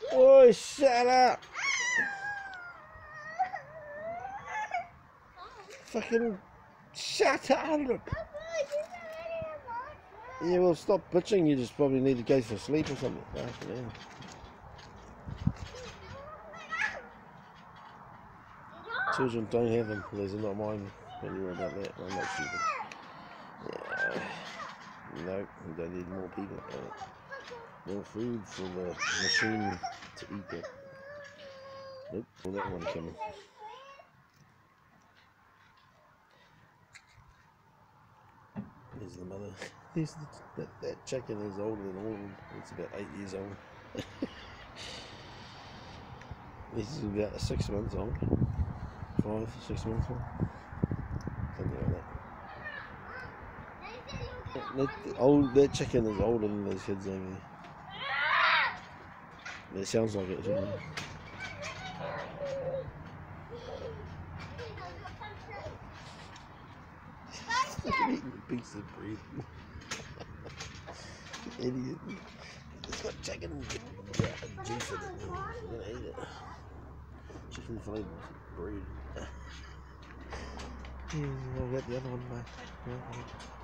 Oh, shut up! Fucking shut up! Yeah, well, stop bitching. You just probably need to go for sleep or something. Fucking hell. Children don't have them. Those are not mine. Don't you worry about that. I'm not stupid. Yeah. No, we don't need more people. More food for the machine to eat it. Nope, well, that one coming. There's the mother. There's that chicken is older than all of them. It's about 8 years old. This is about 6 months old. 5, 6 months old. Something like that. That chicken is older than those kids over there. It sounds like it, doesn't it? Eating a piece of bread. Idiot. It's got chicken juice in it. I'm gonna eat it. Chicken flavored bread. I'll get the other one back.